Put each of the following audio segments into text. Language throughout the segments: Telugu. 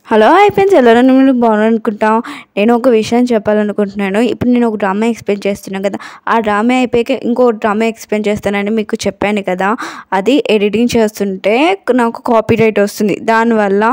హలో ఫ్రెండ్స్, ఎలా మీరు బాగున్నారనుకుంటాం. నేను ఒక విషయం చెప్పాలనుకుంటున్నాను. ఇప్పుడు నేను ఒక డ్రామా ఎక్స్ప్లెయిన్ చేస్తున్నాను కదా, ఆ డ్రామా అయిపోయాక ఇంకో డ్రామా ఎక్స్ప్లెయిన్ చేస్తానని మీకు చెప్పాను కదా. అది ఎడిటింగ్ చేస్తుంటే నాకు కాపీరైట్ వస్తుంది. దానివల్ల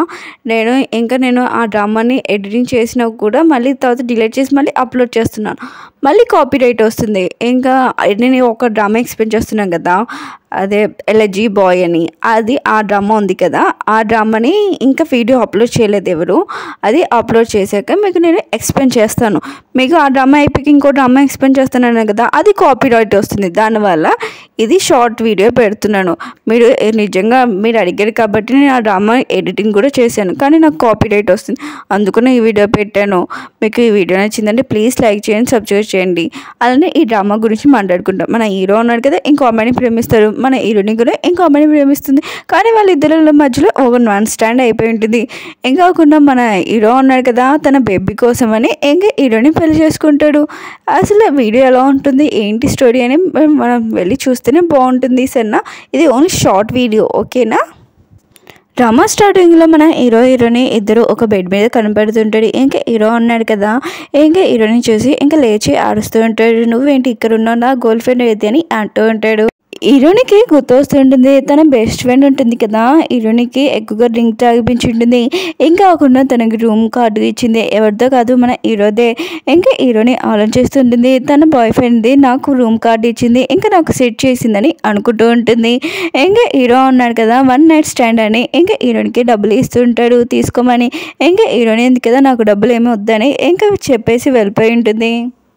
నేను ఆ డ్రామాని ఎడిటింగ్ చేసినా కూడా మళ్ళీ తర్వాత డిలీట్ చేసి మళ్ళీ అప్లోడ్ చేస్తున్నాను. మళ్ళీ కాపీరైట్ వస్తుంది. ఇంకా నేను ఒక డ్రామా ఎక్స్ప్లెయిన్ చేస్తున్నాను కదా, అదే ఎల్జీ బాయ్ అని, అది ఆ డ్రామా ఉంది కదా, ఆ డ్రామాని ఇంకా వీడియో అప్లోడ్ చేయలేదు ఎవరు. అది అప్లోడ్ చేశాక మీకు నేను ఎక్స్ప్లెయిన్ చేస్తాను. మీకు ఆ డ్రామా అయిపోయి ఇంకో డ్రామా ఎక్స్ప్లెయిన్ చేస్తున్నాను కదా, అది కాపీరైట్ వస్తుంది. దానివల్ల ఇది షార్ట్ వీడియో పెడుతున్నాను. నిజంగా మీరు అడిగారు కాబట్టి నేను ఆ డ్రామా ఎడిటింగ్ కూడా చేశాను, కానీ నాకు కాపీరైట్ వస్తుంది. అందుకనే ఈ వీడియో పెట్టాను. మీకు ఈ వీడియో నచ్చిందంటే ప్లీజ్ లైక్ చేయండి, సబ్స్క్రైబ్ చేయండి. అలానే ఈ డ్రామా గురించి మాట్లాడుకుంటాం. మన హీరో ఉన్నాడు కదా, ఇంకో అమ్మాయిని ప్రేమిస్తారు. మన హీరోని కూడా ఇంకో అమ్మాయిని ప్రేమిస్తుంది. కానీ వాళ్ళిద్దరి మధ్యలో ఒక నాన్ స్టాండ్ అయిపోయి ఉంటుంది. ఇంకా కాకుండా మన హీరో ఉన్నాడు కదా, తన బేబీ కోసమని ఇంకా హీరోని పెళ్లి చేసుకుంటాడు. అసలు వీడియో ఎలా ఉంటుంది, ఏంటి స్టోరీ అని మనం వెళ్ళి చూస్తేనే బాగుంటుంది. సరేనా, ఇది ఓన్లీ షార్ట్ వీడియో, ఓకేనా. డ్రామా స్టార్టింగ్లో మన హీరోని ఇద్దరు ఒక బెడ్ మీద కనపడుతుంటాడు. ఇంకా హీరో ఉన్నాడు కదా, ఇంకా హీరోని చూసి ఇంకా లేచి ఆడుస్తూ ఉంటాడు. నువ్వేంటి ఇక్కడ ఉన్నావు, నా గర్ల్ ఫ్రెండ్ ఏది అని అంటూ ఉంటాడు. హీరోనికి గుర్తు వస్తుంటుంది, తన బెస్ట్ ఫ్రెండ్ ఉంటుంది కదా, హీరోనికి ఎక్కువగా డ్రింక్ తాగిపించి ఉంటుంది. ఇంకా కాకుండా తనకి రూమ్ కార్డు ఇచ్చింది ఎవరిదో కాదు, మన హీరోదే. ఇంకా హీరోని ఆలోచిస్తుంటుంది, తన బాయ్ ఫ్రెండ్ది నాకు రూమ్ కార్డు ఇచ్చింది, ఇంకా నాకు సెట్ చేసిందని అనుకుంటూ ఉంటుంది. ఇంకా హీరో ఉన్నాడు కదా, వన్ నైట్ స్టాండ్ అని ఇంకా హీరోనికి డబ్బులు ఇస్తుంటాడు తీసుకోమని. ఇంకా హీరోని ఎందుకు కదా, నాకు డబ్బులు ఏమీ వద్దని ఇంకా చెప్పేసి వెళ్ళిపోయి ఉంటుంది.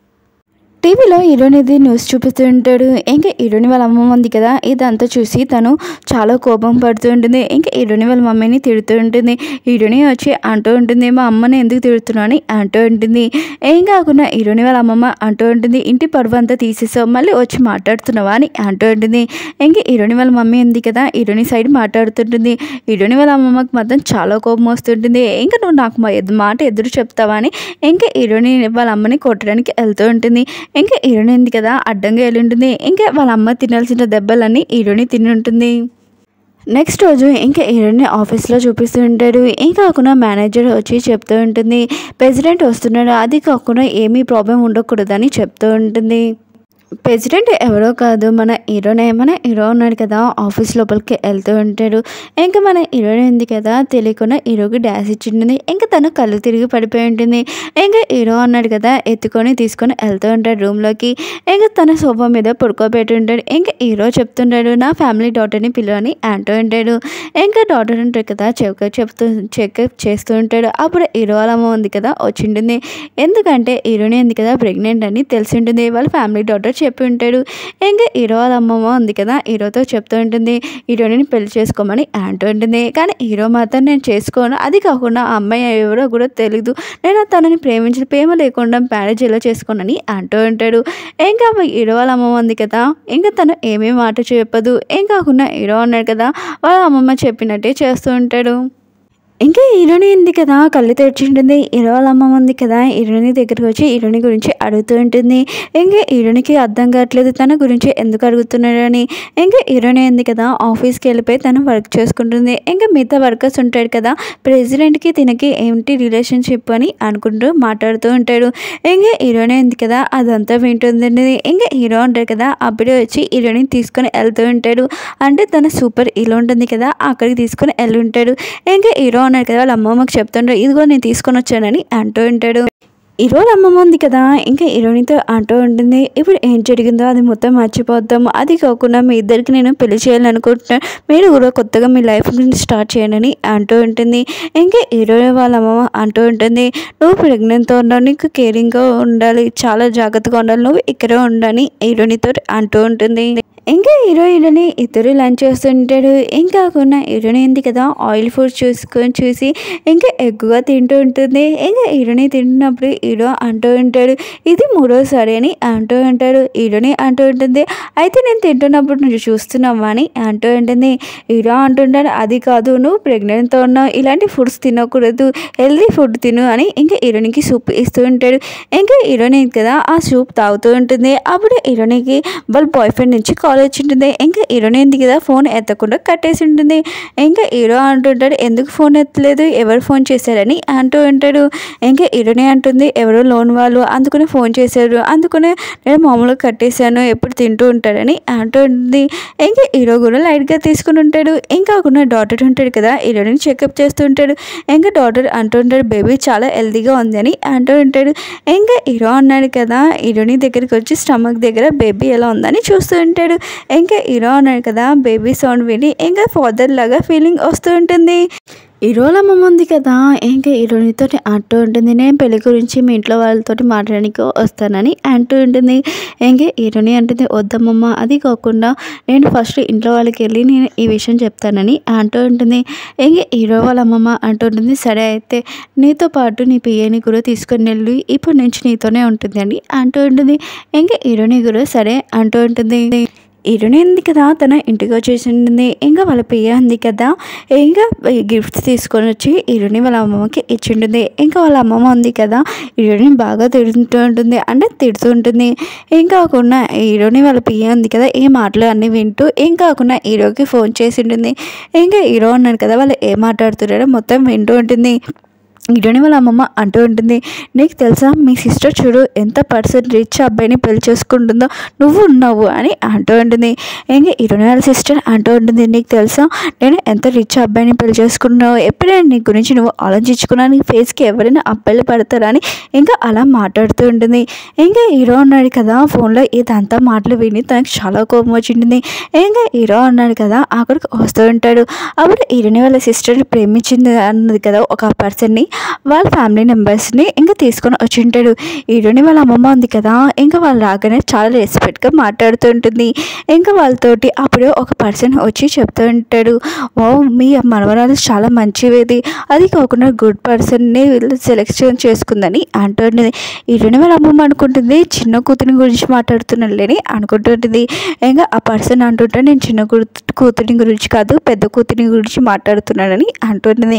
టీవీలో హీరోనిది న్యూస్ చూపిస్తూ ఉంటాడు. ఇంకా హీరోని వాళ్ళ అమ్మమ్మ ఉంది కదా, ఇదంతా చూసి తను చాలా కోపం పడుతూ ఉంటుంది. ఇంకా హీరోని వాళ్ళ మమ్మీని తిడుతూ ఉంటుంది. హీరోని వచ్చి అంటూ ఉంటుంది, మా అమ్మని ఎందుకు తిడుతున్నావు అని అంటూ ఉంటుంది. ఏం కాకుండా హీరోని వాళ్ళ అమ్మమ్మ అంటూ ఉంటుంది, ఇంటి పరువు అంతా తీసేసావు, మళ్ళీ వచ్చి మాట్లాడుతున్నావా అని అంటూ ఉంటుంది. ఇంకా హీరోని వాళ్ళ మమ్మీ ఉంది కదా, హీరోని సైడ్ మాట్లాడుతుంటుంది. హీరోని వాళ్ళ అమ్మమ్మకి మాత్రం చాలా కోపం వస్తుంటుంది. ఇంకా నువ్వు నాకు మాట ఎదురు చెప్తావా అని ఇంకా హీరోని వాళ్ళ అమ్మని కొట్టడానికి వెళ్తూ ఉంటుంది. ఇంకా హీరోని ఉంది కదా, అడ్డంగా వెళ్ళి ఉంటుంది. ఇంకా వాళ్ళ అమ్మ తినాల్సిన దెబ్బలన్నీ హీరోని తిని ఉంటుంది. నెక్స్ట్ రోజు ఇంకా హీరోని ఆఫీస్లో చూపిస్తూ ఉంటాడు. ఇంకా కాకుండా మేనేజర్ వచ్చి చెప్తూ ఉంటుంది, ప్రెసిడెంట్ వస్తున్నాడు, అది కాకుండా ఏమీ ప్రాబ్లం ఉండకూడదని చెప్తూ ఉంటుంది. ప్రెసిడెంట్ ఎవరో కాదు, మన హీరోనే. మన హీరో ఉన్నాడు కదా, ఆఫీస్ లోపలికి వెళ్తూ ఉంటాడు. ఇంకా మన హీరోని ఉంది కదా, తెలియకుండా హీరోకి డ్యాన్స్ ఇచ్చింటుంది. ఇంకా తను కళ్ళు తిరిగి పడిపోయి ఉంటుంది. ఇంకా హీరో ఉన్నాడు కదా, తీసుకొని వెళ్తూ ఉంటాడు రూమ్లోకి. ఇంకా తన సోఫా మీద పడుకోబెట్టి ఉంటాడు. ఇంకా హీరో చెప్తుంటాడు, నా ఫ్యామిలీ డాటర్ని పిలవని అంటూ ఉంటాడు. ఇంకా డాటర్ ఉంటాడు కదా, చెకప్ చేస్తూ ఉంటాడు. అప్పుడు హీరో వాళ్ళ అమ్మ ఉంది కదా వచ్చింటుంది. ఎందుకంటే హీరోని ఉంది కదా ప్రెగ్నెంట్ అని తెలిసి ఉంటుంది. వాళ్ళ ఫ్యామిలీ డాటర్ చెప్పి ఉంటాడు. ఇంకా హీరో వాళ్ళ అమ్మమ్మ ఉంది కదా, హీరోతో చెప్తూ ఉంటుంది, హీరోని పెళ్లి చేసుకోమని అంటూ ఉంటుంది. కానీ హీరో మాత్రం నేను చేసుకోను, అది కాకుండా ఆ అమ్మాయి ఎవరో కూడా తెలీదు, నేను తనని ప్రేమ లేకుండా మ్యారేజ్ ఎలా చేసుకోనని అంటూ ఉంటాడు. ఇంకా హీరో వాళ్ళ అమ్మమ్మ ఉంది కదా, ఇంకా తను ఏమీ మాట చెప్పదు. ఏం కాకుండా హీరో ఉన్నాడు కదా, వాళ్ళ అమ్మమ్మ చెప్పినట్టే చేస్తూ ఉంటాడు. ఇంకా హీరోని ఉంది కదా, కళ్ళు తెరిచి ఉంటుంది. హీరో వాళ్ళ అమ్మమ్మ ఉంది కదా, హీరోని దగ్గరికి వచ్చి హీరోని గురించి అడుగుతూ ఉంటుంది. ఇంకా హీరోనికి అర్థం కావట్లేదు తన గురించి ఎందుకు అడుగుతున్నాడు అని. ఇంకా హీరోని ఉంది కదా, ఆఫీస్కి వెళ్ళిపోయి తను వర్క్ చేసుకుంటుంది. ఇంకా మిగతా వర్కర్స్ ఉంటాడు కదా, ప్రెసిడెంట్కి తినకి ఏంటి రిలేషన్షిప్ అని అనుకుంటూ మాట్లాడుతూ ఉంటాడు. ఇంకా హీరోని ఉంది కదా, అదంతా వింటుంది. ఇంకా హీరో ఉంటాడు కదా, అప్పుడే వచ్చి హీరోని తీసుకొని వెళ్తూ ఉంటాడు. అంటే తన సూపర్ ఇల్లు ఉంటుంది కదా, అక్కడికి తీసుకొని వెళ్ళి ఉంటాడు. ఇంకా హీరో అన్నాడు కదా, వాళ్ళ అమ్మమ్మకి చెప్తుంటాడు, ఇదిగో నేను తీసుకొని వచ్చానని అంటూ ఉంటాడు. హీరోల అమ్మమ్మ ఉంది కదా, ఇంకా హీరోనితో అంటూ ఉంటుంది, ఇప్పుడు ఏం జరిగిందో అది మొత్తం మర్చిపోద్దాము, అది కాకుండా మీ ఇద్దరికి నేను పెళ్లి చేయాలని అనుకుంటున్నాను, మీరు కూడా కొత్తగా మీ లైఫ్ గురించి స్టార్ట్ చేయండి అంటూ ఉంటుంది. ఇంకా హీరో వాళ్ళ అమ్మమ్మ అంటూ ఉంటుంది, నువ్వు ప్రెగ్నెంట్తో ఉన్నావు, నీకు కేరింగ్గా ఉండాలి, చాలా జాగ్రత్తగా ఉండాలి, నువ్వు ఇక్కడే ఉండాలని హీరోనితో అంటూ ఉంటుంది. ఇంకా హీరోయిన్ని ఇద్దరు లంచ్ చేస్తుంటాడు. ఇంకా కాకుండా హీరోయిన్ ఏంది కదా, ఆయిల్ ఫుడ్ చూసి ఇంకా ఎక్కువగా తింటూ ఉంటుంది. ఇంకా హీరోయిన్ తింటున్నప్పుడు హీరో అంటూ ఉంటాడు, ఇది మూడోసారి అని అంటూ ఉంటాడు. హీరోని అంటూ ఉంటుంది, అయితే నేను తింటున్నప్పుడు నువ్వు చూస్తున్నావా అని అంటూ ఉంటుంది. హీరో అంటుంటాడు, అది కాదు, నువ్వు ప్రెగ్నెంట్తో ఉన్నావు, ఇలాంటి ఫుడ్స్ తినకూడదు, హెల్దీ ఫుడ్ తిను అని ఇంకా హీరోనికి సూప్ ఇస్తూ ఉంటాడు. ఇంకా హీరోని కదా ఆ సూప్ తాగుతూ ఉంటుంది. అప్పుడు హీరోనికి వాళ్ళ బాయ్ ఫ్రెండ్ నుంచి కాల్ వచ్చి ఉంటుంది. ఇంకా హీరోని కదా ఫోన్ ఎత్తకుండా కట్టేసి ఉంటుంది. ఇంకా హీరో అంటుంటాడు, ఎందుకు ఫోన్ ఎత్తలేదు, ఎవరు ఫోన్ చేశారని అంటూ ఉంటాడు. ఇంకా హీరోని అంటుంది, ఎవరో లోన్ వాళ్ళు అందుకనే ఫోన్ చేశారు, అందుకనే నేను మామూలుగా కట్టేశాను, ఎప్పుడు తింటూ ఉంటాడని అంటూ ఉంటుంది. ఇంకా హీరో కూడా లైట్గా తీసుకుని ఉంటాడు. ఇంకా ఒక డాక్టర్ ఉంటాడు కదా, హీరోని చెకప్ చేస్తూ ఉంటాడు. ఇంకా డాక్టర్ అంటూ ఉంటాడు, బేబీ చాలా హెల్తీగా ఉందని అంటూ ఉంటాడు. ఇంకా హీరో అన్నాడు కదా, హీరోని దగ్గరికి వచ్చి స్టమక్ దగ్గర బేబీ ఎలా ఉందని చూస్తూ ఉంటాడు. ఇంకా హీరో అన్నాడు కదా, బేబీ సౌండ్ విని ఇంకా ఫాదర్ లాగా ఫీలింగ్ వస్తూ ఉంటుంది. హీరోల అమ్మమ్మ ఉంది కదా, ఇంకా హీరోనితో అంటూ ఉంటుంది, నేను పెళ్లి గురించి మీ ఇంట్లో వాళ్ళతో మాట్లాడడానికి వస్తానని అంటూ ఉంటుంది. ఇంకా హీరోని అంటుంది, వద్దమ్మమ్మ, అది కాకుండా నేను ఫస్ట్ ఇంట్లో వాళ్ళకి వెళ్ళి నేను ఈ విషయం చెప్తానని అంటూ ఉంటుంది. ఇంకా హీరో వాళ్ళ అమ్మమ్మ అంటూ ఉంటుంది, సరే అయితే నీతో పాటు నీ పియ్యని కూడా తీసుకొని వెళ్ళి ఇప్పటి నుంచి నీతోనే ఉంటుంది అని అంటూ ఉంటుంది. ఇంకా హీరోని కూడా సరే అంటూ ఉంటుంది. హీరోని ఉంది కదా, తన ఇంటికి వచ్చేసి ఉంటుంది. ఇంకా వాళ్ళ పియ్య ఉంది కదా, ఇంకా గిఫ్ట్స్ తీసుకొని వచ్చి హీరోని వాళ్ళ అమ్మమ్మకి ఇచ్చింటుంది. ఇంకా వాళ్ళ అమ్మమ్మ ఉంది కదా, హీరోని బాగా తిడుతూ ఉంటుంది, అంటే తిడుతూ ఉంటుంది. ఇంకా కాకుండా హీరోని వాళ్ళ పియ్య ఉంది కదా, ఈ మాటలు అన్నీ వింటూ ఇంకా కాకుండా హీరోకి ఫోన్ చేసి ఉంటుంది. ఇంకా హీరో అన్నాడు కదా, వాళ్ళు ఏం మాట్లాడుతున్నారో మొత్తం వింటూ ఉంటుంది. హీరోని వాళ్ళ అమ్మమ్మ అంటూ ఉంటుంది, నీకు తెలుసా, మీ సిస్టర్ చూడు ఎంత రిచ్ అబ్బాయిని పెళ్లి చేసుకుంటుందో, నువ్వు ఉన్నావు అని అంటూ ఉంటుంది. ఇంకా హీరోని వాళ్ళ సిస్టర్ అంటూ ఉంటుంది, నీకు తెలుసా నేను ఎంత రిచ్ అబ్బాయిని పెళ్లి చేసుకున్నావు, ఎప్పుడైనా నీ గురించి నువ్వు ఆలోచించుకున్నా, నీ ఫేస్కి ఎవరైనా అబ్బాయిలు పడతారా అని ఇంకా అలా మాట్లాడుతూ ఉంటుంది. ఇంకా హీరో అన్నాడు కదా ఫోన్లో, ఇదంతా మాటలు విని తనకు చాలా కోపం వచ్చింటుంది. ఇంకా హీరో అన్నాడు కదా అక్కడికి వస్తూ ఉంటాడు. అప్పుడు హీరోని వాళ్ళ సిస్టర్ని ప్రేమించింది అన్నది కదా ఒక పర్సన్ని, వాళ్ళ ఫ్యామిలీ మెంబర్స్ని ఇంకా తీసుకొని వచ్చి ఉంటాడు. హీరోని వాళ్ళ అమ్మమ్మ ఉంది కదా, ఇంకా వాళ్ళు రాగానే చాలా రెస్పెక్ట్గా మాట్లాడుతూ ఉంటుంది. ఇంకా వాళ్ళతోటి అప్పుడే ఒక పర్సన్ వచ్చి చెప్తూ ఉంటాడు, ఓ మీ మనవరాలు చాలా మంచిది, అది కాకుండా గుడ్ పర్సన్ని సెలెక్షన్ చేసుకుందని అంటూ ఉంటుంది. హీరోని వాళ్ళ అమ్మమ్మ అనుకుంటుంది, చిన్న కూతురి గురించి మాట్లాడుతున్నాళ్ళని అనుకుంటుంటుంది. ఇంకా ఆ పర్సన్ అంటుంటే, నేను చిన్న కూతురి గురించి కాదు, పెద్ద కూతురి గురించి మాట్లాడుతున్నానని అంటుంది.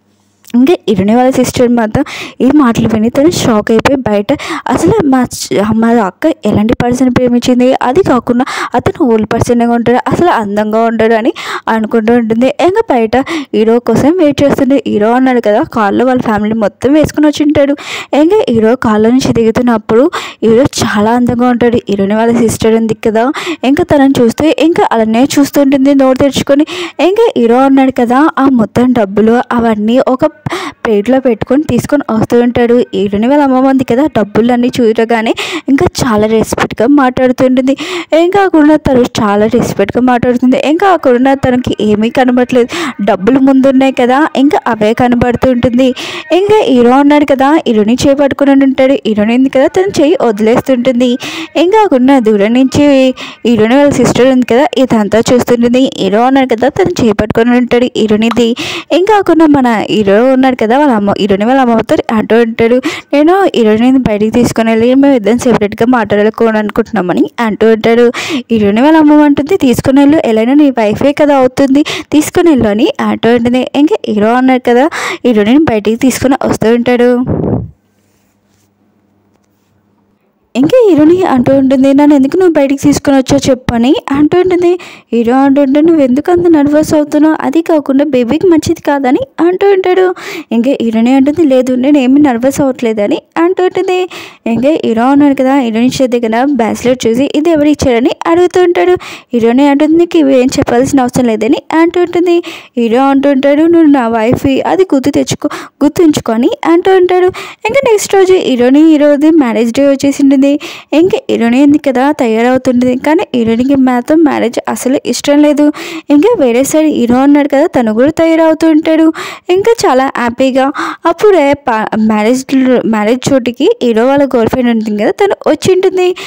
ఇంకా హీరోని వాళ్ళ సిస్టర్ మాత్రం ఈ మాటలు విని తను షాక్ అయిపోయి బయట, అసలు మా అక్క ఎలాంటి పర్సన్ ప్రేమించింది, అది కాకుండా అతను ఓల్డ్ పర్సన్గా ఉంటాడు, అసలు అందంగా ఉంటాడు అని అనుకుంటూ ఉంటుంది. ఇంకా బయట హీరో కోసం వెయిట్ చేస్తుంది. హీరో అన్నాడు కదా, కార్లో వాళ్ళ ఫ్యామిలీ మొత్తం వేసుకుని వచ్చి ఉంటాడు. ఇంకా హీరో కార్లో నుంచి దిగుతున్నప్పుడు హీరో చాలా అందంగా ఉంటాడు. హీరోని వాళ్ళ సిస్టర్ ఉంది కదా, ఇంకా తనని చూస్తే ఇంకా అలానే చూస్తుంటుంది నోరు తెరుచుకొని. ఇంకా హీరో అన్నాడు కదా, ఆ మొత్తం డబ్బులు అవన్నీ ఒక ప్లేట్లో పెట్టుకొని తీసుకొని వస్తూ ఉంటాడు. హీరోని వాళ్ళ అమ్మమ్మ ఉంది కదా, డబ్బులన్నీ చూడగానే ఇంకా చాలా రెస్పెక్ట్గా మాట్లాడుతుంటుంది. ఇంకా కాకుండా తను చాలా రెస్పెక్ట్గా మాట్లాడుతుంది. ఇంకా కాకుండా తనకి ఏమీ కనబడట్లేదు, డబ్బులు ముందున్నాయి కదా, ఇంకా అవే కనబడుతూ ఉంటుంది. ఇంకా హీరో అన్నాడు కదా, హీరోని చేయి పట్టుకుని ఉంటాడు. హీరోని ఉంది కదా, తను చేయి వదిలేస్తుంటుంది. ఇంకా కాకుండా దూరం నుంచి హీరోని వాళ్ళ సిస్టర్ ఉంది కదా, ఇదంతా చూస్తుంటుంది. హీరో అన్నాడు కదా, తను చేయి పట్టుకొని ఉంటాడు హీరోనిది. ఇంకా కాకుండా మన హీరో ఉన్నాడు కదా, వాళ్ళ అమ్మ హీరోని వాళ్ళ అమ్మతో అంటూ ఉంటాడు, నేను హీరోని బయటికి తీసుకొని వెళ్ళి మేము ఇద్దరం సెపరేట్గా మాట్లాడుకోవాలనుకుంటున్నామని అంటూ ఉంటాడు. హీరోని వాళ్ళ అమ్మ అంటుంది, తీసుకుని వెళ్ళు, ఎలాగైనా నీ వైఫే కదా అవుతుంది, తీసుకుని వెళ్ళు అని అంటూ ఉంటుంది. ఇంకా హీరో అన్నాడు కదా, హీరోని బయటికి తీసుకొని వస్తూ ఉంటాడు. ఇంకా హీరోని అంటూ ఉంటుంది, నన్ను ఎందుకు నువ్వు బయటికి తీసుకొని వచ్చావు చెప్పని అంటూ ఉంటుంది. హీరో అంటుంటే, నువ్వు ఎందుకు అంత నర్వస్ అవుతున్నావు, అది కాకుండా బేబీకి మంచిది కాదని అంటూ ఉంటాడు. ఇంకా హీరోని అంటుంది, లేదు నేను ఏమీ నర్వస్ అవ్వట్లేదని అంటూ ఉంటుంది. ఇంకా హీరో అన్నాడు కదా, హీరోని ఇచ్చే దగ్గర బ్రాస్లెట్ చూసి ఇది ఎవరు ఇచ్చారని అడుగుతూ ఉంటాడు. హీరోని అంటుంది, నీకు ఇవి ఏం చెప్పాల్సిన అవసరం లేదని అంటూ ఉంటుంది. హీరో అంటుంటాడు, నువ్వు నా వైఫ్, అది గుర్తుంచుకొని అంటూ ఉంటాడు. ఇంకా నెక్స్ట్ రోజు హీరోది మ్యారేజ్ డే వచ్చేసింది. ఇంకా హీరోని ఉంది కదా తయారవుతుంటుంది, కానీ హీరోనికి మాత్రం మ్యారేజ్ అసలు ఇష్టం లేదు. ఇంకా వేరే సైడ్ హీరో ఉన్నాడు కదా, తను కూడా తయారవుతూ ఉంటాడు. ఇంకా చాలా హ్యాపీగా అప్పుడే మ్యారేజ్ చోటికి హీరో వాళ్ళ గర్ల్ ఫ్రెండ్ ఉంటుంది కదా, తను వచ్చి ఉంటుంది.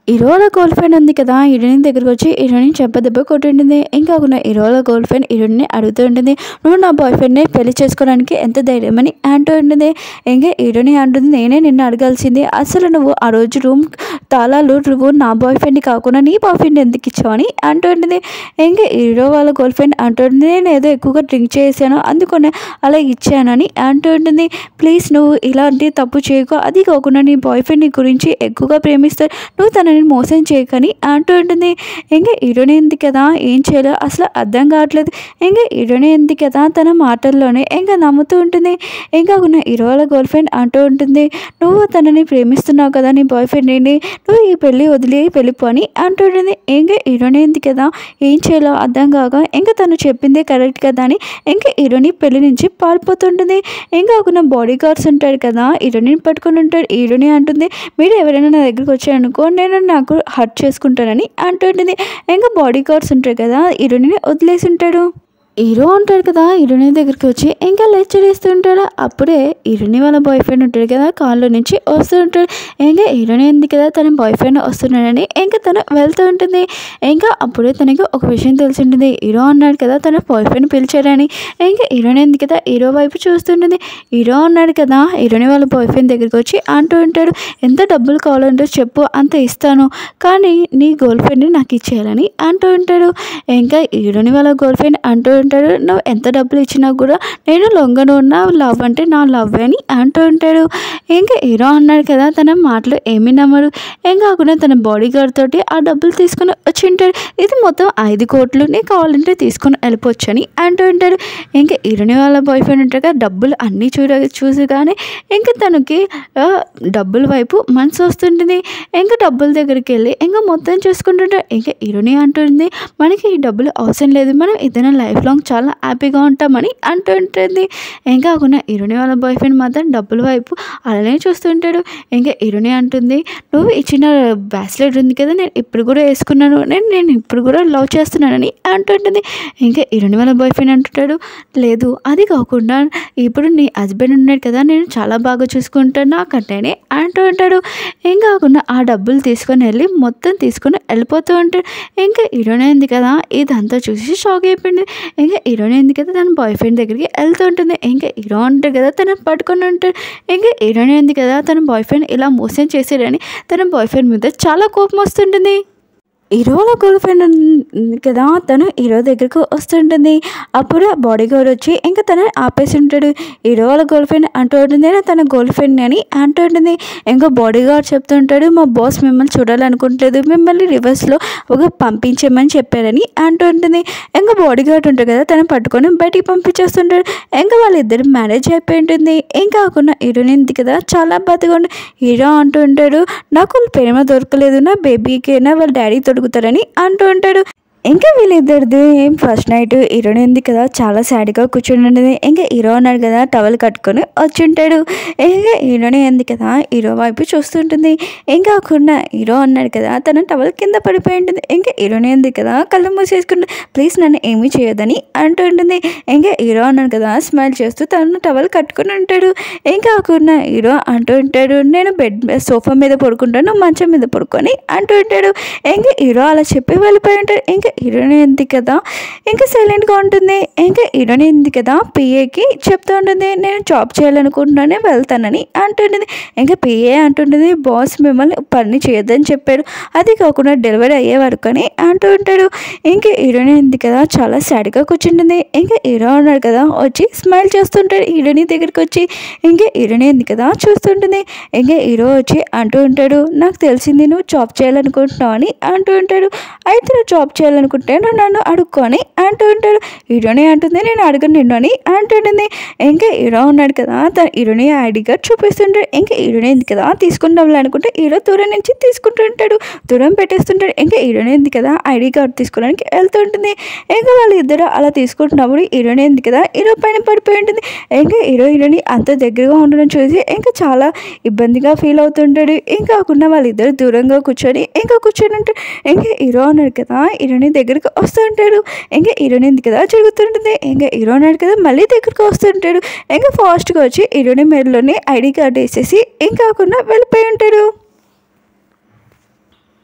హీరో వాళ్ళ గర్ల్ ఫ్రెండ్ ఉంది కదా, హీరోయిన్ దగ్గరికి వచ్చి హీరోయిన్ దెబ్బ కొట్టింటుంది. ఇంకా హీరో వాళ్ళ గర్ల్ ఫ్రెండ్ హీరోయిన్ని అడుగుతూ ఉంటుంది, నువ్వు నా బాయ్ ఫ్రెండ్ని పెళ్లి చేసుకోవడానికి ఎంత ధైర్యం అని అంటూ ఉంటుంది. ఇంకా హీరోయిన్ అంటుంది, నేనే నిన్ను అడగాల్సింది, అసలు నువ్వు ఆ రోజు రూమ్ తాళాలు నువ్వు నా బాయ్ ఫ్రెండ్ని కాకుండా నీ బాయ్ ఫ్రెండ్ ఎందుకు ఇచ్చావని అంటూ ఉంటుంది. ఇంకా హీరో వాళ్ళ గర్ల్ ఫ్రెండ్ అంటుంది, నేను ఏదో ఎక్కువగా డ్రింక్ చేశాను అందుకనే అలా ఇచ్చానని అంటూ ఉంటుంది. ప్లీజ్ నువ్వు ఇలాంటి తప్పు చేయకు, అది కాకుండా నీ బాయ్ ఫ్రెండ్ నీ గురించి ఎక్కువగా ప్రేమిస్తాడు, నువ్వు తనని మోసం చేయకని అంటూ ఉంటుంది. ఇంకా హీరోయిన్ ఉంది కదా, ఏం చేయాలో అసలు అర్థం కావట్లేదు. ఇంకా హీరోయిన్ ఉంది కదా, తన మాటల్లోనే ఇంకా నమ్ముతూ ఉంటుంది. ఇంకా హీరో వాళ్ళ గర్ల్ ఫ్రెండ్ అంటూ ఉంటుంది, నువ్వు తనని ప్రేమిస్తున్నావు కదా నీ బాయ్ ఫ్రెండ్ని, నువ్వు ఈ పెళ్ళి వదిలి వెళ్ళిపో అని అంటూ ఉంటుంది. ఇంకా హీరోయిన్ ఉంది కదా, ఏం చేయాలో అర్థం కాక ఇంకా తను చెప్పిందే కరెక్ట్ కదా అని ఇంకా హీరోని పెళ్లి నుంచి పారిపోతుంటుంది. ఇంకా బాడీ గార్డ్స్ ఉంటాడు కదా, హీరోని పట్టుకుని ఉంటాడు. హీరోని అంటుంది, మీరు ఎవరైనా నా దగ్గరికి వచ్చారనుకో నేను నాకు హర్ట్ చేసుకుంటానని అంటుంటుంది. ఇంకా బాడీ గార్డ్స్ ఉంటారు కదా, హీరోని వదిలేసి ఉంటాడు. హీరో ఉంటాడు కదా, హీరోయిన్ దగ్గరికి వచ్చి ఇంకా లెక్చర్ ఉంటాడు. అప్పుడే హీరోయిన్ వాళ్ళ బాయ్ ఫ్రెండ్ ఉంటాడు కదా, కాల్లో నుంచి వస్తూ ఉంటాడు. ఇంకా హీరోయిన్ ఉంది కదా, తన బాయ్ ఫ్రెండ్ వస్తున్నాడని ఇంకా తను వెళ్తూ ఉంటుంది. ఇంకా అప్పుడే తనకి ఒక విషయం తెలిసి ఉంటుంది, హీరో అన్నాడు కదా తన బాయ్ ఫ్రెండ్ పిలిచాడని. ఇంకా హీరోయిన్ ఉంది కదా, హీరో వైపు చూస్తుంటుంది. హీరో అన్నాడు కదా, హీరోయిన్ వాళ్ళ బాయ్ ఫ్రెండ్ దగ్గరికి వచ్చి అంటూ ఉంటాడు, ఎంత డబ్బులు కావాలంటే చెప్పు అంత ఇస్తాను, కానీ నీ గర్ల్ ఫ్రెండ్ని నాకు ఇచ్చేయాలని అంటూ ఉంటాడు. ఇంకా హీరోయిన్ వాళ్ళ గర్ల్ ఫ్రెండ్ అంటూ ఉంటాడు, నువ్వు ఎంత డబ్బులు ఇచ్చినా కూడా నేను లొంగను ఉన్న లవ్ అంటే నా లవ్ అని అంటూ ఉంటాడు. ఇంకా హీరో అన్నాడు కదా, తన మాటలు ఏమీ నమ్మరు. ఏం కాకుండా తన బాడీ గార్డ్ తోటి ఆ డబ్బులు తీసుకుని వచ్చి ఉంటాడు. ఇది మొత్తం 5 కోట్లు, నీకు కావాలంటే తీసుకొని వెళ్ళిపోవచ్చు అని అంటూ ఉంటాడు. ఇంకా హీరోయిన్ వాళ్ళ బాయ్ ఫ్రెండ్ ఉంటాడు కదా, డబ్బులు అన్నీ చూసి కానీ ఇంకా తనకి డబ్బుల వైపు మనసు వస్తుంటుంది. ఇంకా డబ్బుల దగ్గరికి వెళ్ళి ఇంకా మొత్తం చూసుకుంటుంటాడు. ఇంకా హీరోయిన్ అంటుంది, మనకి ఈ డబ్బులు అవసరం లేదు, మనం ఏదైనా లైఫ్ లాంగ్ చాలా హ్యాపీగా ఉంటామని అంటూ ఉంటుంది. ఇంకా హీరోయిన్ వాళ్ళ బాయ్ ఫ్రెండ్ మాత్రం డబ్బుల వైపు అలానే చూస్తుంటాడు. ఇంకా హీరోయిన్ అంటుంది, నువ్వు ఇచ్చిన బ్రాస్లెట్ ఉంది కదా, నేను ఇప్పుడు కూడా వేసుకున్నాను, నేను ఇప్పుడు కూడా లవ్ చేస్తున్నానని అంటుంటుంది. ఇంకా హీరోయిన్ వాళ్ళ బాయ్ ఫ్రెండ్ అంటుంటాడు, లేదు అది కాకుండా ఇప్పుడు నీ హస్బెండ్ ఉన్నాడు కదా, నేను చాలా బాగా చూసుకుంటాను నాకంటేనే అంటూ ఉంటాడు. ఏం కాకుండా ఆ డబ్బులు తీసుకొని వెళ్ళి మొత్తం తీసుకొని వెళ్ళిపోతూ ఉంటాడు. ఇంకా హీరోయిన్ ఉంది కదా, ఇదంతా చూసి షాక్ అయిపోయింది. ఇంకా హీరోయిన్ ఉంది కదా, తన బాయ్ ఫ్రెండ్ దగ్గరికి వెళ్తూ ఉంటుంది. ఇంకా హీరో ఉంటాడు కదా, తనని పట్టుకొని ఉంటాడు. ఇంకా హీరోయిన్ ఉంది కదా, తన బాయ్ ఫ్రెండ్ ఇలా మోసం చేశాడని తన బాయ్ ఫ్రెండ్ మీద చాలా కోపం వస్తుంటుంది. హీరో వాళ్ళ గర్ల్ ఫ్రెండ్ ఉంది కదా, తను హీరో దగ్గరకు వస్తుంటుంది. అప్పుడు బాడీ గార్డ్ వచ్చి ఇంకా తనని ఆపేసి ఉంటాడు. హీరో వాళ్ళ గర్ల్ ఫ్రెండ్ అంటూ ఉంటుంది, నేను తన గర్ల్ ఫ్రెండ్ అని అంటూ ఉంటుంది. ఇంకా బాడీ గార్డ్ చెప్తుంటాడు, మా బాస్ మిమ్మల్ని చూడాలనుకుంటలేదు, మిమ్మల్ని రివర్స్లో పంపించమని చెప్పారని అంటూ ఉంటుంది. ఇంకా బాడీ గార్డ్ ఉంటాడు కదా, తను పట్టుకొని బయటికి పంపించేస్తుంటాడు. ఇంకా వాళ్ళిద్దరు మ్యారేజ్ అయిపోయి ఉంటుంది. ఇంకా కాకుండా హీరోయిన్ ఉంది కదా, చాలా బాధగా ఉంటుంది. హీరో అంటూ ఉంటాడు, నాకు ప్రేమ దొరకలేదు, నా బేబీకైనా వాళ్ళ డాడీ తొడుగుతారని అంటూ ఉంటాడు. ఇంకా వీళ్ళిద్దరిది ఫస్ట్ నైట్ హీరోయిన్ ఉంది కదా, చాలా సాడ్గా కూర్చొని ఉంటుంది. ఇంకా హీరో అన్నాడు కదా, టవల్ కట్టుకొని వచ్చి ఉంటాడు. ఇంకా హీరోయిన్ ఉంది కదా, హీరో వైపు చూస్తుంటుంది. ఇంకా కాకుండా హీరో అన్నాడు కదా, తన టవల్ కింద పడిపోయి ఉంటుంది. ఇంకా హీరోయిన్ ఉంది కదా, కళ్ళు మూసేసుకుంటుంది, ప్లీజ్ నన్ను ఏమీ చేయొద్దని అంటూ ఉంటుంది. ఇంకా హీరో అన్నాడు కదా, స్మైల్ చేస్తూ తను టవల్ కట్టుకుని ఉంటాడు. ఇంకా కాకుండా హీరో అంటూ ఉంటాడు, నేను సోఫా మీద పడుకుంటాను, మంచం మీద పడుకొని అంటూ ఉంటాడు. ఇంకా హీరో అలా చెప్పి వెళ్ళిపోయి ఉంటాడు. ఇంకా హీరోయిన్ ఉంది కదా, ఇంకా సైలెంట్గా ఉంటుంది. ఇంకా హీరోయిన్ ఉంది కదా, పిఏకి చెప్తూ ఉంటుంది, నేను జాబ్ చేయాలనుకుంటున్నానే వెళ్తానని అంటుంటుంది. ఇంకా పిఏ అంటుంటుంది, బాస్ మిమ్మల్ని పని చేయొద్దని చెప్పారు, అది కాకుండా డెలివరీ అయ్యే వరకు అని అంటూ ఉంటాడు. ఇంకా హీరోయిన్ ఉంది కదా, చాలా సాడ్గా కూర్చుంటుంది. ఇంకా హీరో అన్నాడు కదా, వచ్చి స్మైల్ చేస్తుంటాడు హీరోయిన్ దగ్గరికి వచ్చి. ఇంకా హీరోయిన్ ఉంది కదా చూస్తుంటుంది. ఇంకా హీరో వచ్చి అంటూ ఉంటాడు, నాకు తెలిసింది నువ్వు జాబ్ చేయాలనుకుంటున్నావు అని అంటూ ఉంటాడు. అయితే నువ్వు జాబ్ చేయాలనుకుంటే నువ్వు నన్ను అడుక్కొని అంటూ ఉంటాడు. హీరోని అంటుంది, నేను అడగను నిన్ను అని అంటుంటుంది. ఇంకా హీరో ఉన్నాడు కదా, తన హీరోని ఐడి కార్డ్ చూపిస్తుంటాడు. ఇంకా హీరోని ఉంది కదా, తీసుకుంటాం అనుకుంటే హీరో దూరం నుంచి తీసుకుంటూ ఉంటాడు, దూరం పెట్టేస్తుంటాడు. ఇంకా హీరోని ఉంది కదా, ఐడి కార్డ్ తీసుకోవడానికి వెళ్తూ ఉంటుంది. ఇంకా వాళ్ళు ఇద్దరు అలా తీసుకుంటున్నప్పుడు హీరోని ఉంది కదా, హీరో పైన పడిపోయి ఉంటుంది. ఇంకా హీరోని అంత దగ్గరగా ఉండడం చూసి ఇంకా చాలా ఇబ్బందిగా ఫీల్ అవుతుంటాడు. ఇంకా కాకుండా వాళ్ళిద్దరు దూరంగా కూర్చొని ఉంటాడు. ఇంకా హీరో ఉన్నాడు కదా, హీరోని దగ్గరికి వస్తూ ఉంటాడు. ఇంకా హీరోయిన్ ఉంది కదా జరుగుతుంటుంది. ఇంకా హీరో ఉన్నాడు కదా, మళ్ళీ దగ్గరికి వస్తుంటాడు. ఇంకా ఫాస్ట్గా వచ్చి హీరోయిన్ మెడలోని ఐడి కార్డు వేసేసి ఇంకా కాకుండా వెళ్ళిపోయి ఉంటాడు.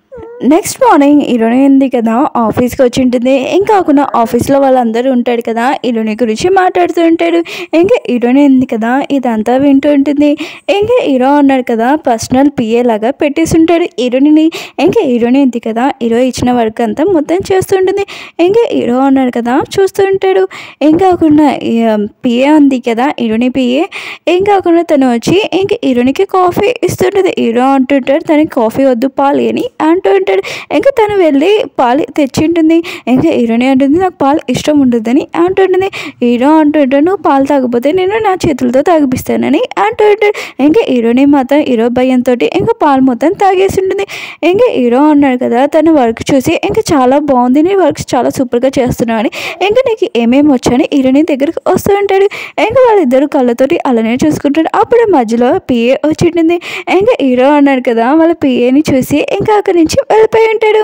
నెక్స్ట్ మార్నింగ్ హీరోయిన్ ఉంది కదా ఆఫీస్కి వచ్చి ఉంటుంది. ఇంకా కాకుండా ఆఫీస్లో వాళ్ళందరూ ఉంటాడు కదా, హీరోయిన్ గురించి మాట్లాడుతూ ఉంటాడు. ఇంకా హీరోయిన్ ఉంది కదా ఇదంతా వింటూ ఉంటుంది. ఇంకా హీరో ఉన్నాడు కదా పర్సనల్ పిఏ లాగా పెట్టేసి ఉంటాడు హీరోయిన్ని. ఇంకా హీరోయిన్ ఉంది కదా హీరో ఇచ్చిన వర్క్ అంతా మొత్తం చేస్తుంటుంది. ఇంకా హీరో ఉన్నాడు కదా చూస్తూ ఉంటాడు. ఇంకా కాకుండా పిఏ ఉంది కదా హీరోయిన్ పిఏ, ఏం కాకుండా తను వచ్చి ఇంకా హీరోయిన్కి కాఫీ ఇస్తుంటుంది. హీరో అంటుంటాడు తనకి కాఫీ వద్దు పాలు అని అంటూ ఉంటాడు. ఇంకా తను వెళ్ళి పాలు తెచ్చింటుంది. ఇంకా హీరోయిన్ అంటుంది నాకు పాలు ఇష్టం ఉండదని అంటుంటుంది. హీరో అంటుంటాడు నువ్వు పాలు తాగకపోతే నేను నా చేతులతో తాగిపిస్తానని అంటూ ఉంటాడు. ఇంకా హీరోయిన్ మాత్రం హీరో భయంతో ఇంకా పాలు మొత్తం తాగేసి ఉంటుంది. ఇంకా హీరో అన్నాడు కదా తన వర్క్ చూసి ఇంకా చాలా బాగుంది, నీ వర్క్ చాలా సూపర్గా చేస్తున్నావు అని, ఇంకా నీకు ఏమేమి వచ్చని హీరోయిన్ దగ్గరికి వస్తూ ఉంటాడు. ఇంకా వాళ్ళిద్దరు కళ్ళతోటి అలానే చూసుకుంటాడు. అప్పుడు మధ్యలో పిఏ వచ్చింటుంది. ఇంకా హీరో అన్నాడు కదా వాళ్ళ పిఏని చూసి ఇంకా అక్కడి నుంచి వెళ్ళిపోయి ఉంటాడు.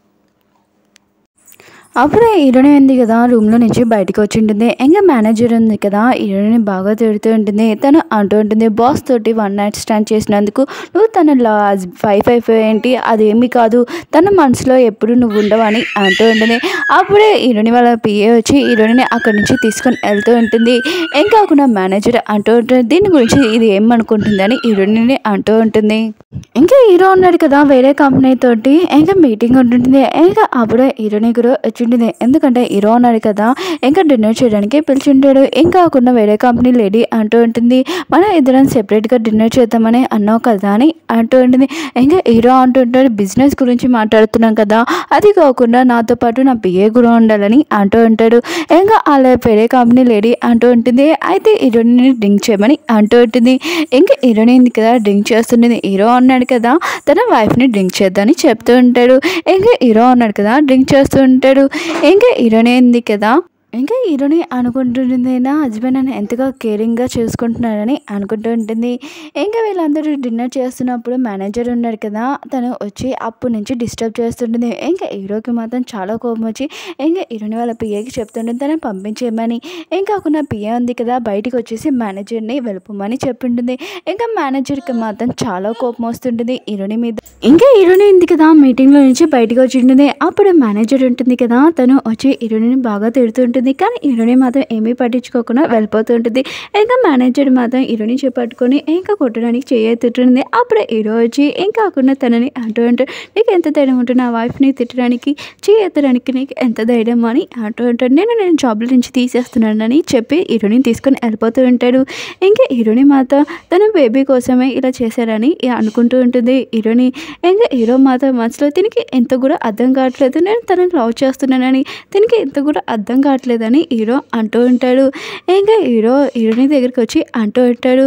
అప్పుడే హీరోయిన్ ఉంది కదా రూమ్లో నుంచి బయటకు వచ్చి ఉంటుంది. ఇంకా మేనేజర్ ఉంది కదా హీరోయిన్ బాగా తిడుతూ ఉంటుంది. తను అంటూ ఉంటుంది బాస్ తోటి 1 night స్టాండ్ చేసినందుకు నువ్వు తన వైఫ్ అయిపోయేంటి, అదేమీ కాదు, తన మనసులో ఎప్పుడు నువ్వు ఉండవని అంటూ ఉంటుంది. అప్పుడే హీరోయిన్ వాళ్ళ పిఏ వచ్చి హీరోయిన్ అక్కడి నుంచి తీసుకొని వెళ్తూ ఉంటుంది. ఇంకా కాకుండా మేనేజర్ అంటూ ఉంటుంది దీని గురించి ఇది ఏమనుకుంటుందని హీరోయిన్ అంటూ ఉంటుంది. ఇంకా హీరో ఉన్నాడు కదా వేరే కంపెనీ తోటి ఇంకా మీటింగ్ ఉంటుంటుంది. ఇంకా అప్పుడే హీరోయిన్ కూడా వచ్చింటుంది. ఎందుకంటే హీరో ఉన్నాడు కదా ఇంకా డిన్నర్ చేయడానికి పిలిచింటాడు. ఇంకా కాకుండా వేరే కంపెనీ లేడీ అంటూ ఉంటుంది మనం ఇద్దరం సెపరేట్గా డిన్నర్ చేద్దామని అన్నావు కదా అని అంటూ ఉంటుంది. ఇంకా హీరో అంటుంటాడు బిజినెస్ గురించి మాట్లాడుతున్నాం కదా, అది కాకుండా నాతో పాటు నా పిఏ కూడా ఉండాలని అంటూ ఉంటాడు. ఇంకా అలా వేరే కంపెనీ లేడీ అంటూ ఉంటుంది అయితే హీరోయిన్ డ్రింక్ చేయమని అంటూ ఉంటుంది. ఇంకా హీరోయిన్ కదా డ్రింక్ చేస్తుంటుంది. హీరో ఉన్నాడు కదా తన వైఫ్ని డ్రింక్ చేద్దామని చెప్తూ ఉంటాడు. ఇంకా హీరో ఉన్నాడు కదా డ్రింక్ చేస్తూ ఉంటాడు. ఇంకా హీరోయిన్ ఉంది కదా ఇంకా హీరోని అనుకుంటుంటుంది నా హస్బెండ్ నన్ను ఎంతగా కేరింగ్గా చూసుకుంటున్నాడని అనుకుంటూ ఉంటుంది. ఇంకా వీళ్ళందరూ డిన్నర్ చేస్తున్నప్పుడు మేనేజర్ ఉన్నాడు కదా తను వచ్చి అప్పటి నుంచి డిస్టర్బ్ చేస్తుంటుంది. ఇంకా హీరోకి మాత్రం చాలా కోపం వచ్చి ఇంకా హీరోని వాళ్ళ పిఏకి చెప్తుంటుంది తనని పంపించేయమని. ఇంకా కాకుండా పిఏ ఉంది కదా బయటికి వచ్చేసి మేనేజర్ని వెళ్ళిపోమని చెప్పింటుంది. ఇంకా మేనేజర్కి మాత్రం చాలా కోపం వస్తుంటుంది హీరోని మీద. ఇంకా హీరోని ఉంది కదా మీటింగ్లో నుంచి బయటకు వచ్చి ఉంటుంది. అప్పుడు మేనేజర్ ఉంటుంది కదా తను వచ్చి హీరోని బాగా తిడుతుంటుంది. కానీ హీరోయిన్ మాత్రం ఏమీ పట్టించుకోకుండా వెళ్ళిపోతూ ఉంటుంది. ఇంకా మేనేజర్ మాత్రం హీరోయిన్ పట్టుకొని ఇంకా కొట్టడానికి చేయెత్తుతుంది. అప్పుడే హీరో వచ్చి ఇంకా కాకుండా తనని అంటూ ఉంటాడు నీకు ఎంత ధైర్యం ఉంటుంది నా వైఫ్ని తిట్టడానికి, చేయెత్తడానికి నీకు ఎంత ధైర్యం అని అంటూ ఉంటాడు. నేను జాబ్ల నుంచి తీసేస్తున్నానని చెప్పి హీరోయిన్ తీసుకొని వెళ్ళిపోతూ ఉంటాడు. ఇంకా హీరోయిన్ మాత్రం తన బేబీ కోసమే ఇలా చేశారని అనుకుంటూ ఉంటుంది హీరోని. ఇంకా హీరో మాత్రం మనసులో తినికి ఎంత కూడా అర్థం కావట్లేదు, నేను తనని లవ్ చేస్తున్నానని తినికి ఎంత కూడా అర్థం కావట్లేదు అని హీరో అంటూ ఉంటాడు. ఇంకా హీరోయిన్ దగ్గరికి వచ్చి అంటూ ఉంటాడు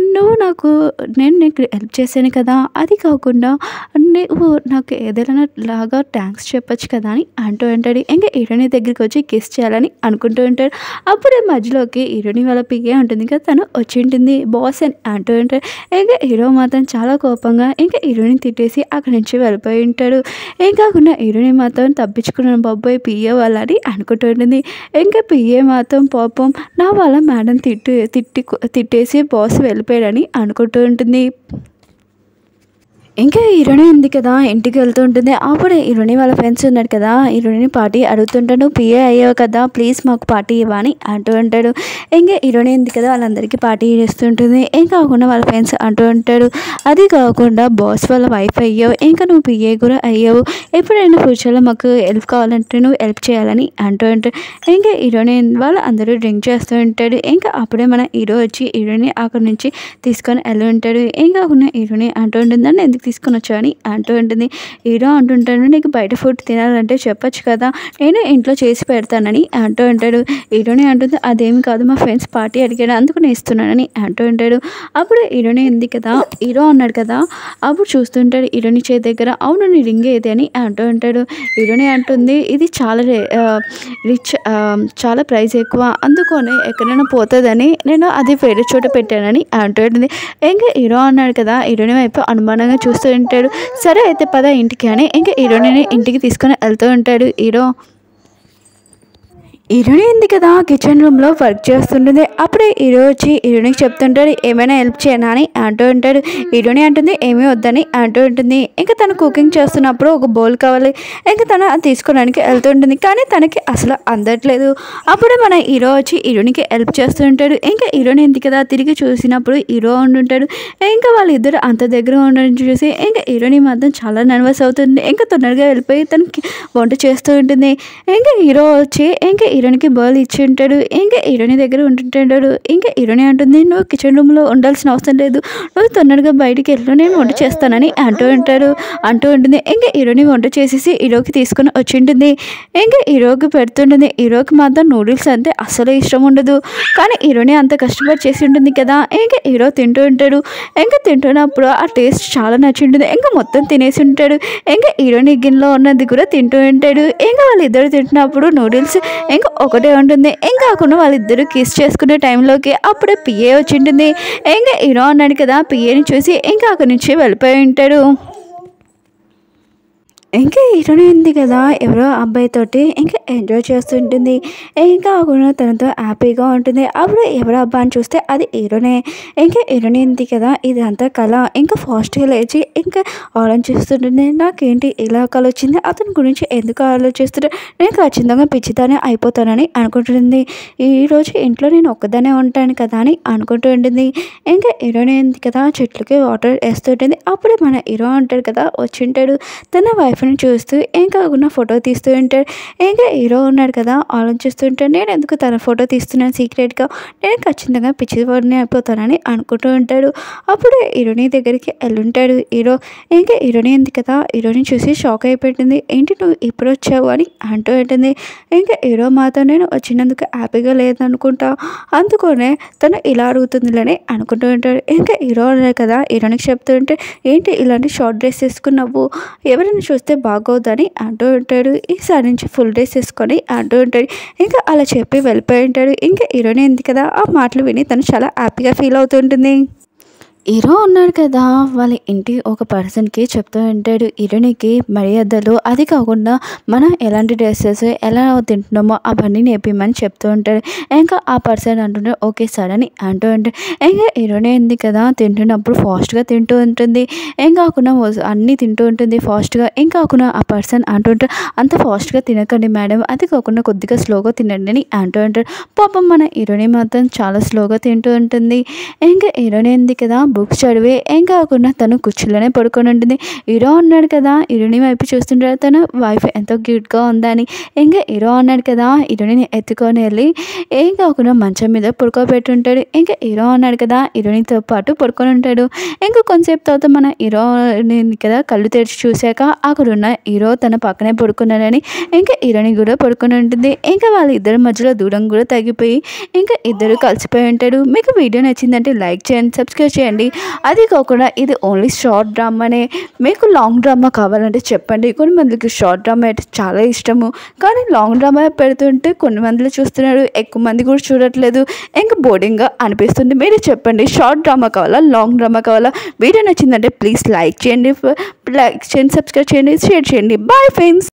నేను నీకు హెల్ప్ చేశాను కదా, అది కాకుండా నువ్వు నాకు ఏదైనా లాగా థ్యాంక్స్ చెప్పచ్చు కదా అని అంటూ ఉంటాడు. ఇంకా హీరోయిన్ దగ్గరికి వచ్చి కిస్ చేయాలని అనుకుంటూ ఉంటాడు. అప్పుడే మధ్యలోకి హీరోయిన్ వాళ్ళ పిఏ ఉంటుంది కదా తను వచ్చి ఉంటుంది బాస్ అని అంటూ ఉంటాడు. ఇంకా హీరో మాత్రం చాలా కోపంగా ఇంకా హీరోయిన్ తిట్టేసి అక్కడి నుంచి వెళ్ళిపోయి ఉంటాడు. ఏం కాకుండా హీరోయిన్ మాత్రం తప్పించుకున్నాను బాబోయ్ పిఏ వాళ్ళని అనుకుంటూ ఉంటుంది. ఇంకా పిఏ మాత్రం పాపం నా వాళ్ళ మేడం తిట్టేసి బాస్ వెళ్ళిపోయాడని అనుకుంటూ ఉంటుంది. ఇంకా హీరోయిన్ ఉంది కదా ఇంటికి వెళ్తూ ఉంటుంది. అప్పుడు హీరోయిన్ వాళ్ళ ఫ్రెండ్స్ ఉన్నాడు కదా హీరోయిన్ పార్టీ అడుగుతుంటాడు నువ్వు పిఏ అయ్యావు కదా ప్లీజ్ మాకు పార్టీ ఇవ్వని అంటూ ఉంటాడు. ఇంకా హీరోయిన్ ఉంది కదా వాళ్ళందరికీ పార్టీ చేస్తుంటుంది. ఏం కాకుండా వాళ్ళ ఫ్రెండ్స్ అంటూ ఉంటాడు అది కాకుండా బాస్ వాళ్ళ వైఫ్ అయ్యావు, ఇంకా నువ్వు పిఏ కూడా అయ్యావు, ఎప్పుడైనా ఫ్యూచర్లో మాకు హెల్ప్ కావాలంటే నువ్వు హెల్ప్ చేయాలని అంటూ ఉంటాడు. ఇంకా హీరోయిన్ వాళ్ళు అందరూ డ్రింక్ చేస్తూ ఉంటాడు. ఇంకా అప్పుడే మన హీరో వచ్చి హీరోయిన్ అక్కడి నుంచి తీసుకొని వెళ్ళి ఉంటాడు. ఏం కాకుండా హీరోయిన్ అంటూ ఉంటుంది నన్ను ఎందుకు తీసుకొని వచ్చా అని అంటూ ఉంటుంది. హీరో అంటుంటాడు నీకు బయట ఫుడ్ తినాలంటే చెప్పొచ్చు కదా, నేను ఇంట్లో చేసి పెడతానని అంటూ ఉంటాడు. హీరోని అంటుంది అదేమి కాదు మా ఫ్రెండ్స్ పార్టీ అడిగాడు అందుకు నేను ఇస్తున్నానని అంటూ ఉంటాడు. అప్పుడు హీరోని ఉంది కదా హీరో అన్నాడు కదా అప్పుడు చూస్తుంటాడు హీరోని చేతి దగ్గర అవును నీ రింగ్ ఏది అని అంటూ ఉంటాడు. హీరోని అంటుంది ఇది చాలా రిచ్ చాలా ప్రైస్ ఎక్కువ అందుకొని ఎక్కడైనా పోతుందని నేను అది వేరే చోట పెట్టానని అంటూ ఉంటుంది. ఇంకా హీరో అన్నాడు కదా హీరోని వైపు అనుమానంగా చూస్తూ ఉంటాడు. సరే అయితే పద ఇంటికి అని ఇంకా హీరోని ఇంటికి తీసుకొని వెళ్తూ ఉంటాడు హీరో. హీరోయిన్ ఉంది కదా కిచెన్ రూమ్లో వర్క్ చేస్తుంటుంది. అప్పుడే హీరో వచ్చి హీరోయిన్కి చెప్తుంటాడు ఏమైనా హెల్ప్ చేయనా అని అంటూ ఉంటాడు. హీరోయిన్ అంటుంది ఏమీ వద్దని అంటూ ఉంటుంది. ఇంకా తను కుకింగ్ చేస్తున్నప్పుడు ఒక బౌల్ కావాలి, ఇంకా తను అది తీసుకోవడానికి వెళ్తుంటుంది. కానీ తనకి అసలు అందట్లేదు. అప్పుడు మన హీరో వచ్చి హీరోయిన్కి హెల్ప్ చేస్తూ ఉంటాడు. ఇంకా హీరోయిన్ ఉంది కదా తిరిగి చూసినప్పుడు హీరో ఉండుంటాడు. ఇంకా వాళ్ళిద్దరు అంత దగ్గర ఉండడం చూసి ఇంకా హీరోయిన్ మాత్రం చాలా నర్వస్ అవుతుంది. ఇంకా తొందరగా వెళ్ళిపోయి తనకి వంట చేస్తూ ఉంటుంది. ఇంకా హీరో వచ్చి ఇంకా హీరోయిన్కి బౌల్ ఇచ్చి ఉంటాడు. ఇంకా హీరోయిన్ దగ్గర ఉంటుంటాడు. ఇంకా హీరోయిన్ అంటుంది నువ్వు కిచెన్ రూమ్లో ఉండాల్సిన అవసరం లేదు, నువ్వు తొందరగా బయటికి వెళ్ళు, నేను వంట చేస్తానని అంటూ ఉంటుంది. ఇంకా హీరోయిన్ వంట చేసేసి హీరోకి తీసుకొని వచ్చి ఉంటుంది. ఇంకా హీరోకి పెడుతుంటుంది. హీరోకి మాత్రం నూడిల్స్ అంటే అసలు ఇష్టం ఉండదు. కానీ హీరోయిన్ అంత కష్టపడి చేసి ఉంటుంది కదా. ఇంకా హీరో తింటూ ఉంటాడు. ఇంకా తింటున్నప్పుడు ఆ టేస్ట్ చాలా నచ్చి ఉంటుంది. ఇంకా మొత్తం తినేసి ఉంటాడు. ఇంకా హీరోయిన్ గిన్నెలో ఉన్నది కూడా తింటూ ఉంటాడు. ఇంకా వాళ్ళిద్దరు తింటున్నప్పుడు నూడిల్స్ ఇంకా ఒకటే ఉంటుంది. ఇంకా కాకుండా వాళ్ళిద్దరూ కిస్ చేసుకునే టైంలోకి అప్పుడే పిఏ వచ్చి ఉంటుంది. ఇంకా హీరో అన్నాడు కదా పిఏని చూసి ఇంకా అక్కడి నుంచి వెళ్ళిపోయి ఉంటాడు. ఇంకా హీరోయిన్ ఉంది కదా ఎవరో అబ్బాయితోటి ఇంకా ఎంజాయ్ చేస్తుంటుంది. ఇంకా కాకుండా తనతో హ్యాపీగా ఉంటుంది. అప్పుడు ఎవరో అబ్బాయిని చూస్తే అది హీరోనే. ఇంకా హీరోయిన్ ఉంది కదా ఇదంతా కళ. ఇంకా ఫాస్ట్గా లేచి ఇంకా ఆలోచిస్తుంటుంది. నాకేంటి ఇలా కళ వచ్చింది, అతని గురించి ఎందుకు ఆలోచిస్తుంటే నేను ఖచ్చితంగా పిచ్చిదానే అయిపోతానని అనుకుంటుంది. ఈరోజు ఇంట్లో నేను ఒక్కదానే ఉంటాను కదా అని అనుకుంటూ ఉంటుంది. ఇంకా హీరోయిన్ ఉంది కదా చెట్లకి వాటర్ వేస్తుంటుంది. అప్పుడే మన హీరో అంటాడు కదా వచ్చింటాడు. తన వైఫ్ని చూస్తూ ఇంకా కాకుండా ఫోటో తీస్తూ ఉంటాడు. ఇంకా హీరో ఉన్నాడు కదా ఆలోచిస్తూ ఉంటాడు నేను ఎందుకు తన ఫోటో తీస్తున్నాను సీక్రెట్గా, నేను ఖచ్చితంగా పిచ్చివాడిని అయిపోతానని అనుకుంటూ ఉంటాడు. అప్పుడు హీరోయిన్ దగ్గరికి వెళ్ళుంటాడు హీరో. ఇంకా హీరోయిన్ ఉంది కదా హీరోయిన్ చూసి షాక్ అయిపోయింది. ఏంటి నువ్వు ఇప్పుడు వచ్చావు అని అంటూ ఉంటుంది. ఇంకా హీరో మాత్రం నేను వచ్చినందుకు హ్యాపీగా లేదనుకుంటా, అందుకనే తను ఇలా అడుగుతుందిలని అనుకుంటూ ఉంటాడు. ఇంకా హీరో అన్నాడు కదా హీరోయిన్కి చెప్తూ ఉంటే ఏంటి ఇలాంటి షార్ట్ డ్రెస్ వేసుకున్నావు, ఎవరైనా చూస్తే బాగోదని అంటూ ఉంటాడు. ఈసారి నుంచి ఫుల్ డ్రెస్ వేసుకొని అంటూ ఉంటాడు. ఇంకా అలా చెప్పి వెళ్ళిపోయి ఉంటాడు. ఇంకా హీరోయిన్ ఉంది కదా ఆ మాటలు విని తను చాలా హ్యాపీగా ఫీల్ అవుతుంటుంది. హీరో ఉన్నాడు కదా వాళ్ళ ఇంటి ఒక పర్సన్కి చెప్తూ ఉంటాడు హీరోయిన్కి మర్యాదలు, అది కాకుండా మనం ఎలాంటి డ్రెస్సెస్ ఎలా తింటున్నామో అవన్నీ నేర్పిమని చెప్తూ ఉంటాడు. ఇంకా ఆ పర్సన్ అంటుంటాడు ఓకే సార్ అని అంటూ ఉంటాడు. ఇంకా హీరోయిన్ ఉంది కదా తింటున్నప్పుడు ఫాస్ట్గా తింటూ ఉంటుంది. ఏం కాకుండా అన్నీ తింటూ ఉంటుంది ఫాస్ట్గా. ఇంకా కాకుండా ఆ పర్సన్ అంటుంటాడు అంత ఫాస్ట్గా తినకండి మేడం, అది కాకుండా కొద్దిగా స్లోగా తినండి అని అంటూ ఉంటాడు. పాపం మన హీరోయిన్ మాత్రం చాలా స్లోగా తింటూ ఉంటుంది. ఇంకా హీరోయిన్ ఉంది కదా బుక్స్ చదివి ఏం కాకుండా తను కుర్చీలోనే పడుకొని ఉంటుంది. హీరో అన్నాడు కదా హీరోయిన్ వైపు చూస్తుంటాడు తన వైఫ్ ఎంతో క్యూట్గా ఉందని. ఇంకా హీరో అన్నాడు కదా హీరోయిన్ ఎత్తుకొని వెళ్ళి ఏం కాకుండా మంచం మీద పడుకోబెట్టుంటాడు. ఇంకా హీరో అన్నాడు కదా హీరోయిన్తో పాటు పడుకొని ఉంటాడు. ఇంకా కొంతసేపు తర్వాత మన హీరోయిన్ కదా కళ్ళు తెరిచి చూశాక అక్కడున్న హీరో తన పక్కనే పడుకున్నాడని ఇంకా హీరోయిన్ కూడా పడుకొని ఉంటుంది. ఇంకా వాళ్ళ ఇద్దరి మధ్యలో దూరం కూడా తగ్గిపోయి ఇంకా ఇద్దరు కలిసిపోయి ఉంటాడు. మీకు వీడియో నచ్చిందంటే లైక్ చేయండి, సబ్స్క్రైబ్ చేయండి. అది కాకుండా ఇది ఓన్లీ షార్ట్ డ్రామానే, మీకు లాంగ్ డ్రామా కావాలంటే చెప్పండి. కొన్ని మందికి షార్ట్ డ్రామా అయితే చాలా ఇష్టము, కానీ లాంగ్ డ్రామా పెడుతుంటే కొన్ని మందిలో చూస్తున్నారు, ఎక్కువ మంది కూడా చూడట్లేదు, ఇంకా బోరింగ్గా అనిపిస్తుంది. మీరు చెప్పండి షార్ట్ డ్రామా కావాలా లాంగ్ డ్రామా కావాలా? వీడియో నచ్చిందంటే ప్లీజ్ లైక్ చేయండి, సబ్స్క్రైబ్ చేయండి, షేర్ చేయండి. Bye friends.